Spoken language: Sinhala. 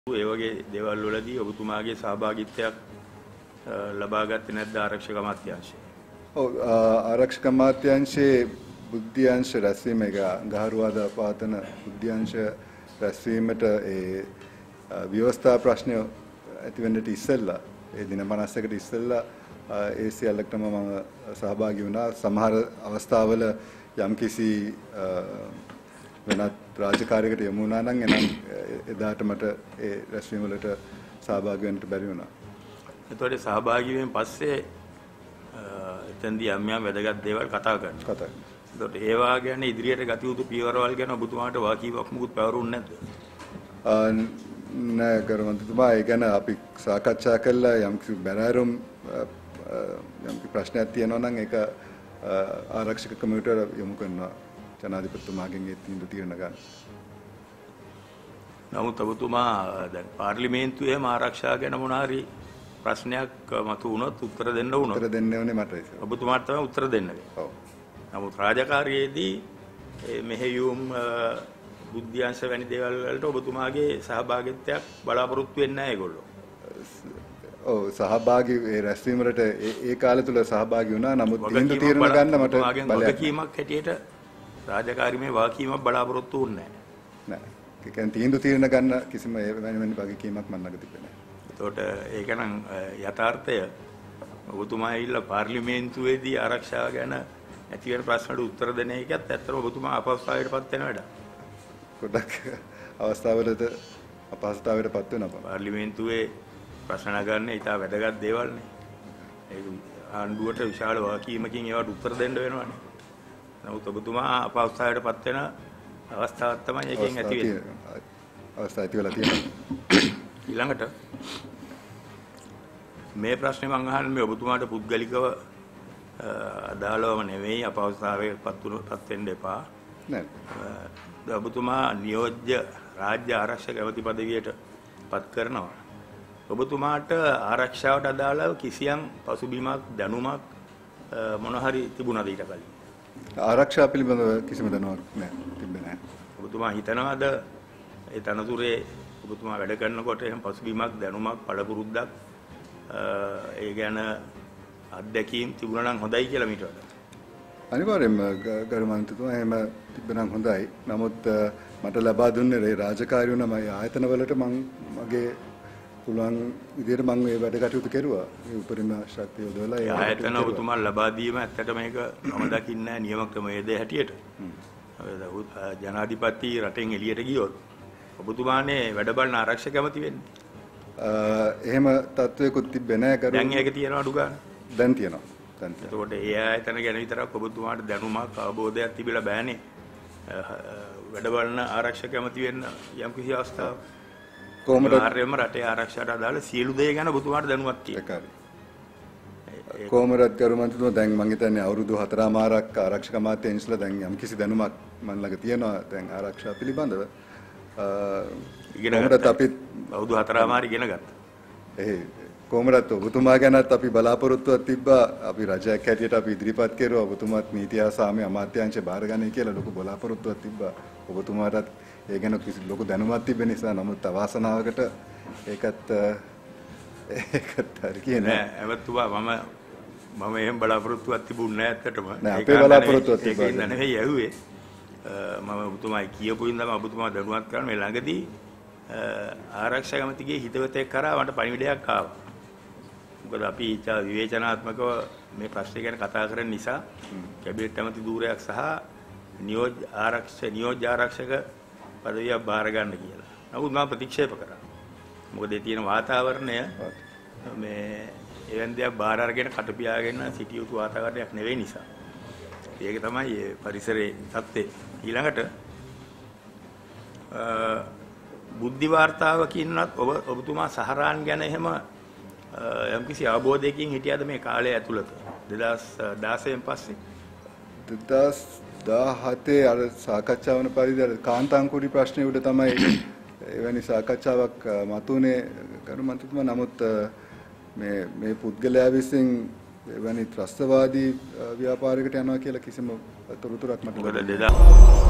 ඒ වගේ දේවල් වලදී ඔබතුමාගේ සහභාගීත්වයක් ලබා ගත්තේ නැද්ද ආරක්ෂක අමාත්‍යාංශය? ඔව් ආරක්ෂක අමාත්‍යාංශයේ බුද්ධ්‍යංශ රැස්වීම එක ගහරුවාද පාතන බුද්ධ්‍යංශ රැස්වීමට ඒ ව්‍යවස්ථා ප්‍රශ්න ඇති වෙන්නට ඉස්සෙල්ලා ඒ දින 51කට ඉස්සෙල්ලා ඒ සියල්ලකටම මම සහභාගී වුණා. සමහර අවස්ථාවල යම්කිසි වෙනත් රාජකාරියකට යමු වුණා නම් එනම් එදාට මට ඒ රැස්වීම වලට සහභාගී වෙන්න බැරි වුණා. එතකොට සහභාගී වීමෙන් පස්සේ එතෙන්දී යම් වැදගත් දේවල් කතා කරනවා. එතකොට ඒවා ගැන ඉදිරියට ගත යුතු පියවරවල් ගැන ඔබතුමාට වාකීමක් මුකුත් පැවරුන්නේ නැද්ද? නෑ ගරුමන්තුමා, ඒ ගැන අපි සාකච්ඡා කළා. යම්කිසි බැරෑරුම් යම්කිසි ප්‍රශ්නයක් තියෙනවා නම් ඒක ආරක්ෂක කමිටුවට යොමු කරනවා. ජනාධිපතිතුමාගෙන් ඒ තීරණ ගන්න. නමුත් ඔබතුමා දැන් පාර්ලිමේන්තුවේම ආරක්ෂා ගැන මොන හරි ප්‍රශ්නයක් මතු වුණොත් උත්තර දෙන්න වුණොත් උත්තර දෙන්න ඕනේ මට ඒක. ඔබතුමාට තමයි උත්තර දෙන්න වෙන්නේ. ඔව්. නමුත් රාජකාරියේදී මෙහෙයුම් බුද්ධ්‍යංශ වැනි දේවල් වලට ඔබතුමාගේ සහභාගීත්වයක් බලාපොරොත්තු වෙන්නේ නැහැ ඒගොල්ලෝ. ඔව්, සහභාගී ඒ රැස්වීම වලට ඒ කාලය තුල සහභාගී වුණා. නමුත් තීරණ ගන්න මට බලයක් වගකීමක් හැටියට රාජකාරියේ වාකීමක් බලාපොරොත්තු වුණේ නැහැ. නෑ. ඒ කියන්නේ තීරණ ගන්න කිසිම වෙන වගකීමක් මම ළඟ තිබෙන්නේ නැහැ. එතකොට ඒක නම් යථාර්ථය ඔබතුමා ඇවිල්ලා පාර්ලිමේන්තුවේදී ආරක්ෂාව ගැන ඇති වෙන ප්‍රශ්නට උත්තර දෙන එකත් ඇත්තටම ඔබතුමා අපහසුතාවයටපත් වෙන වැඩක්. ගොඩක් අවස්ථාවලට අපහසුතාවයටපත් වෙනවා. පාර්ලිමේන්තුවේ ප්‍රශ්න නගන්නේ ඉතා වැදගත් දේවල්නේ. ඒක ආණ්ඩුවට විශාල වාකීමකින් ඒවට උත්තර දෙන්න වෙනවානේ. නමුත් ඔබතුමා අපහසුතාවයටපත් වෙන අවස්ථාවක් තමයි එකෙන් ඇති වෙන්නේ. අවස්ථාව ඇති වෙලා තියෙනවා. ඊළඟට මේ ප්‍රශ්නේ මම අහන්නේ මේ ඔබතුමාට පුද්ගලිකව අදාළවම නෙවෙයි, අපහසුතාවයටපත් වෙන්න එපා. නෑ. ඔබතුමා නියෝජ්‍ය රාජ්‍ය ආරක්ෂක ඇමති පදවියට පත් කරනවා. ඔබතුමාට ආරක්ෂාවට අදාළව කිසියම් පසුබිමක් දැනුමක් මොන හරි තිබුණාද ඊට කලින්? ආරක්ෂා පිළිබඳව කිසිම දැනුමක් නෑ, තිබෙන්නේ නෑ. ඔබතුමා හිතනවාද ඒ තනතුරේ ඔබතුමා වැඩ කරනකොට එහෙම පසුබිමක් දැනුමක් පළපුරුද්දක් ඒ ගැන අත්දැකීම් තිබුණා නම් හොඳයි කියලා මීට වඩා? අනිවාර්යයෙන්ම ගරුමන්තුතුමා එහෙම තිබෙනම් හොඳයි. නමුත් මට ලබා දුන්නේ ඒ රාජකාරී වුණ මගේ ආයතනවලට මගේ පුළුවන් විදිහට මම මේ වැඩ කටයුතු කෙරුවා. මේ උපරිම ශක්තිය යොදවලා ඒ ආයතන ඔබතුමා ලබා දීම ඇත්තට මේක මම දකින්නේ නියම ක්‍රමවේදය හැටියට. ජනාධිපති රටෙන් එළියට ගියොත් ඔබතුමානේ වැඩ බලන ආරක්ෂක ඇමති වෙන්නේ. එහෙම තත්වයකුත් තිබෙන්නේ නැහැ කරු. දැන් ඒක තියෙනවා අඩු ගන්න. දැන් තියෙනවා. එතකොට ඒ ආයතන ගැන විතරක් ඔබතුමාට දැනුමක් අවබෝධයක් තිබිලා බෑනේ. වැඩ බලන ආරක්ෂක ඇමති වෙන්න යම් කිසි අවස්ථාවක් කොහොමද ආර්යම රටේ ආරක්ෂාවට අදාළ සියලු දේ ගැන ඔබතුමාට දැනුමක් තියෙනවා. කොහොමද කරුමන්තුතුමා දැන් මම හිතන්නේ අවුරුදු 4මාරක් ආරක්ෂක අමාත්‍යාංශලා දැන් යම් කිසි දැනුමක් මන් ළඟ තියෙනවා දැන් ආරක්ෂා පිළිබඳව. ඉගෙනගත්ත අපි අවුරුදු 4මාර ඉගෙන ගත්තා. කොහොමද ඔබතුමා ගැනත් අපි බලාපොරොත්තුවක් තිබ්බා. අපි රජයක් හැටියට අපි ඉදිරිපත් කෙරුවා ඔබතුමාත් නීති හා සාමය අමාත්‍යාංශය බාරගන්නේ කියලා ලොකු බලාපොරොත්තුවක් තිබ්බා. ඔබතුමාටත් ඒ ගැන කිසි ලොකු දැනුමක් තිබෙන නිසා. නමුත් අවාසනාවකට ඒකත් හරි කියන්නේ නෑ. එවතුමා මම එහෙම බලාපොරොත්තුවක් තිබුණේ නෑ ඇත්තටම. නෑ අපේ බලාපොරොත්තුවක් තිබ්බා. ඒක නෙවෙයි ඇහුවේ. මම ඔබතුමායි කියපු ඉඳන්ම ඔබතුමා දැනුවත් කරන මේ ළඟදී ආරක්ෂක ඇමතිගේ හිතවතෙක් කරා මට පණිවිඩයක් ආවා. මොකද අපි විවේචනාත්මකව මේ ප්‍රශ්නේ ගැන කතා කරන නිසා කැබිනට් ඇමති ධූරයක් සහ නියෝජ්‍ය ආරක්ෂක පදවියක් බාර ගන්න කියලා. නමුත් මම ප්‍රතික්ෂේප කරා. මොකද ඒ තියෙන වාතාවරණය මේ එවන් දෙයක් බාර අරගෙන කටපියාගෙන සිටිය යුතු වාතාවරණයක් නෙවෙයි නිසා. ඒක තමයි මේ පරිසරයේ தත්ත්වය. ඊළඟට බුද්ධි වාර්තාවකින්වත් ඔබතුමා සහරාන් ගැන එහෙම යම්කිසි අවබෝධයකින් හිටියද මේ කාලය ඇතුළත 2016න් පස්සේ? 2017 අර සාකච්ඡා වන පරිදි අර කාන්තාංකුරි ප්‍රශ්නේ උඩ තමයි එවැනි සාකච්ඡාවක් මතුනේ කරුමන්තුතුමා. නමුත් මේ පුද්ගලයා විසින් එවැනි ත්‍රස්තවාදී ව්‍යාපාරයකට යනවා කියලා කිසිම තොරතුරක් මට ලැබෙන්නේ නැහැ.